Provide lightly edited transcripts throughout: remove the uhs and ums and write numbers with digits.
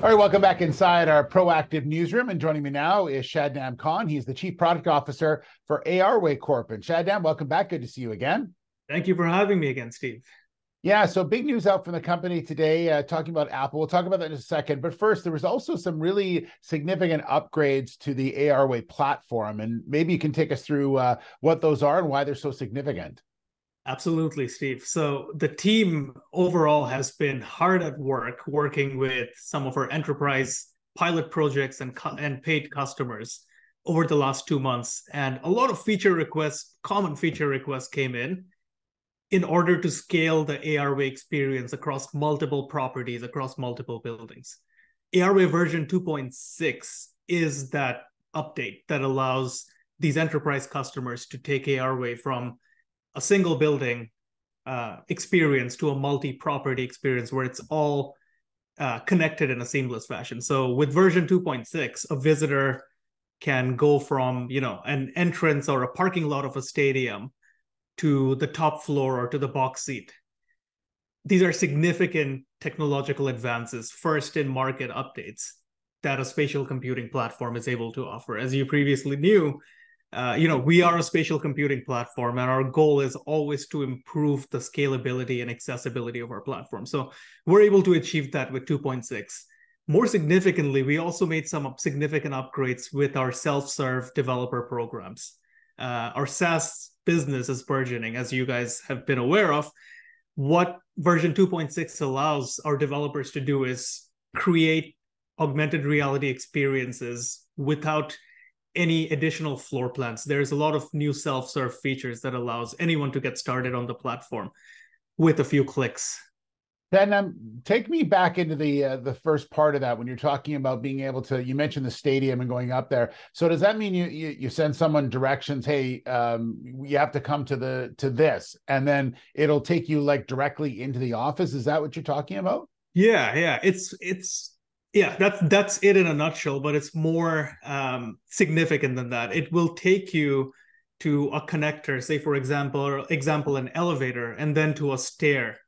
All right, welcome back inside our proactive newsroom. And joining me now is Shadnam Khan. He's the Chief Product Officer for ARway Corp. And Shadnam, welcome back. Good to see you again. Thank you for having me again, Steve. Yeah, so big news out from the company today, talking about Apple. We'll talk about that in a second. But first, there was also some really significant upgrades to the ARway platform. And maybe you can take us through what those are and why they're so significant. Absolutely, Steve. So the team overall has been hard at work working with some of our enterprise pilot projects and paid customers over the last 2 months. And a lot of feature requests, common feature requests came in order to scale the ARway experience across multiple properties, across multiple buildings. ARway version 2.6 is that update that allows these enterprise customers to take ARway from a single building experience to a multi-property experience where it's all connected in a seamless fashion. So with version 2.6, a visitor can go from, an entrance or a parking lot of a stadium to the top floor or to the box seat. These are significant technological advances, first in market updates that a spatial computing platform is able to offer. As you previously knew, we are a spatial computing platform, and our goal is always to improve the scalability and accessibility of our platform. So we're able to achieve that with 2.6. More significantly, we also made some significant upgrades with our self-serve developer programs. Our SaaS business is burgeoning, as you guys have been aware of. What version 2.6 allows our developers to do is create augmented reality experiences without any additional floor plans. There's a lot of new self-serve features that allows anyone to get started on the platform with a few clicks. Then take me back into the first part of that when you're talking about being able to. You mentioned the stadium and going up there. So does that mean you send someone directions? Hey, you have to come to this, and then it'll take you like directly into the office. Is that what you're talking about? Yeah. That's it in a nutshell, but it's more significant than that. It will take you to a connector, say for example, an elevator, and then to a stair,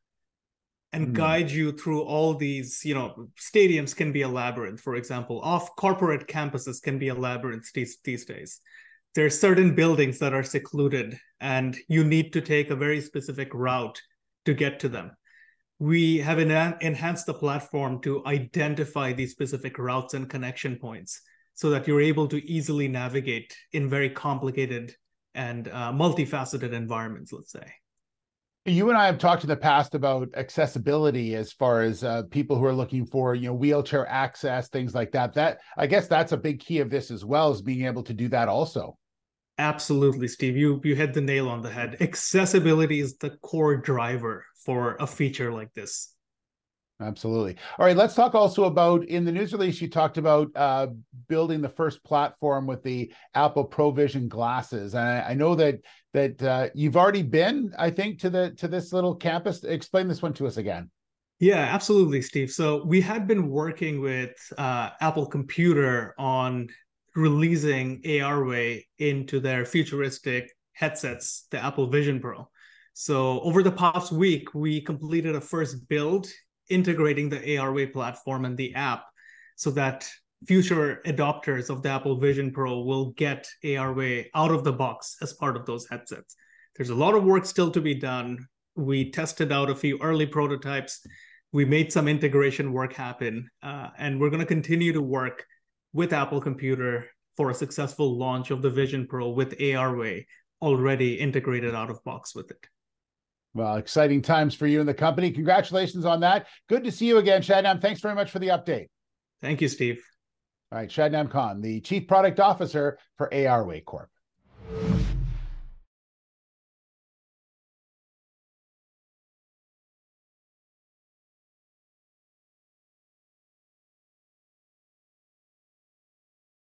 and guide you through all these. Stadiums can be a labyrinth, for example. Off corporate campuses can be a labyrinth these days. There are certain buildings that are secluded, and you need to take a very specific route to get to them. We have enhanced the platform to identify these specific routes and connection points so that you're able to easily navigate in very complicated and multifaceted environments, let's say. You and I have talked in the past about accessibility as far as people who are looking for, wheelchair access, things like that. I guess that's a big key of this as well, is being able to do that also. Absolutely, Steve. You hit the nail on the head. Accessibility is the core driver for a feature like this. Absolutely. All right, let's talk also about, in the news release, you talked about building the first platform with the Apple ProVision glasses. And I know that you've already been, I think, to this little campus. Explain this one to us again. Yeah, absolutely, Steve. So we had been working with Apple Computer on releasing ARway into their futuristic headsets, the Apple Vision Pro. So over the past week, we completed a first build integrating the ARway platform and the app so that future adopters of the Apple Vision Pro will get ARway out of the box as part of those headsets. There's a lot of work still to be done. We tested out a few early prototypes. We made some integration work happen, and we're going to continue to work with Apple Computer for a successful launch of the Vision Pro with ARway already integrated out of box with it. Well, exciting times for you and the company. Congratulations on that. Good to see you again, Shadnam. Thanks very much for the update. Thank you, Steve. All right, Shadnam Khan, the Chief Product Officer for ARway Corp.